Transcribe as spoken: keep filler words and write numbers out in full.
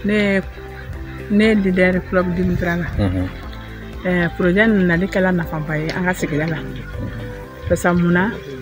ne ne leader club di Mutrala. Eh projet nali kala nafa baye an ka sigida la. Pesa muna